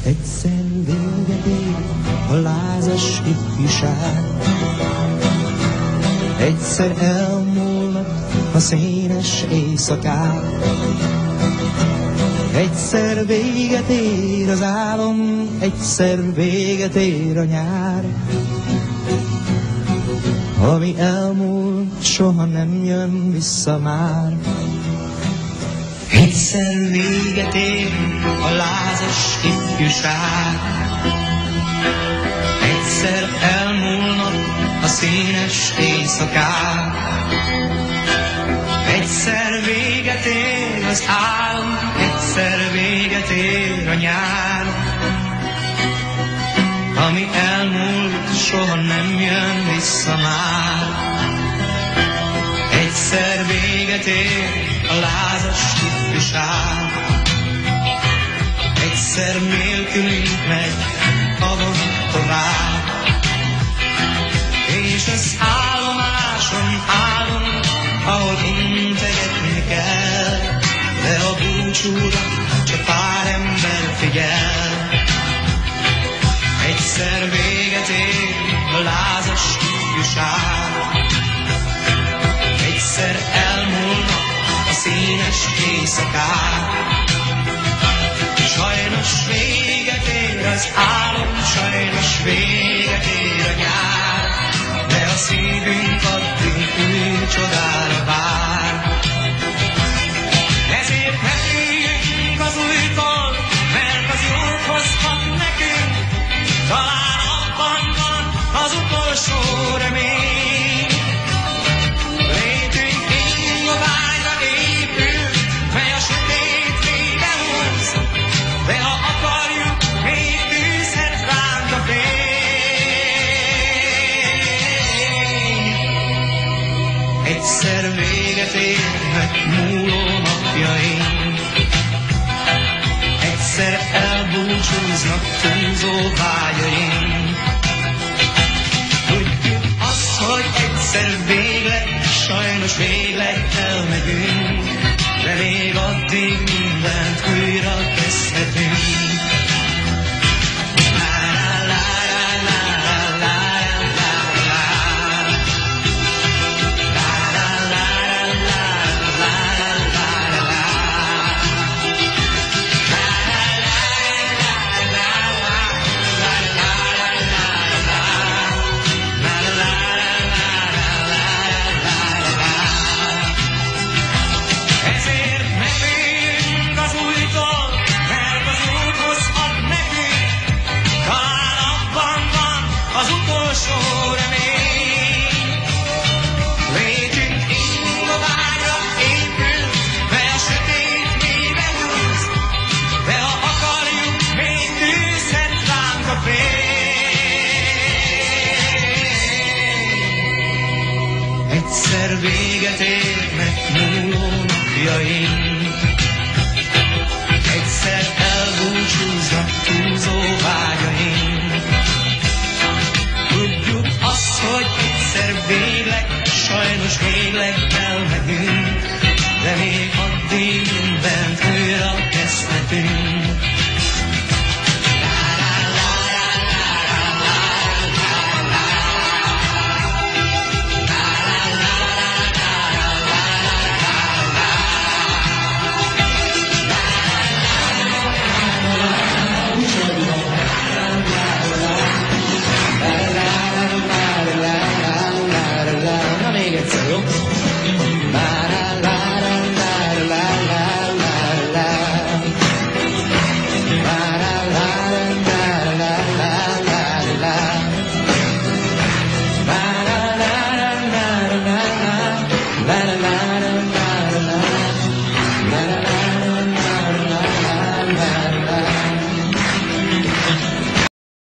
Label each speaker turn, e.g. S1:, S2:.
S1: Egyszer véget ér a lázas ifjúság, egyszer elmúlnak a színes éjszakák, egyszer véget ér az álom, egyszer véget ér a nyár. Ami elmúlt, soha nem jön vissza már. Egyszer véget ér a lázas ifjúság, egyszer elmúlnak a színes éjszakák, egyszer véget ér az álom, egyszer véget ér a nyár. Ami elmúlt, soha nem jön vissza már. Egyszer véget ér a lázas ifjúság, egyszer nélkülünk megy a vont tovább. És az állomáson állom, ahol integetni kell, de a búcsúra csak pár ember figyel. Egyszer véget ér a lázas ifjúság, egyszer elmúlnak a színes éjszakák. Sajnos véget ér az álom, sajnos véget ér a nyár, de a szívünk addig új csodára vár. Ezért ne féljünk az újtól, mert az jót hozhat nekünk, talán abban van az utolsó remény. Létünk ingoványra épül, mely a sötét vége húz, de ha akarjuk, még tűzhet ránk a fény. Egyszer véget érnek múló napjaink, egyszer elbúcsúznak túlzó vágyaink. Tudjuk azt, hogy egyszer végleg, sajnos végleg elmegyünk, de még addig mindent újra kezdhetünk. Egyszer véget érnek múló napjaink, egyszer elbúcsúznak túlzó vágyaink. Tudjuk azt, hogy egyszer végleg, sajnos végleg elmegyünk, de még addig mindent újra kezdhetünk. La la la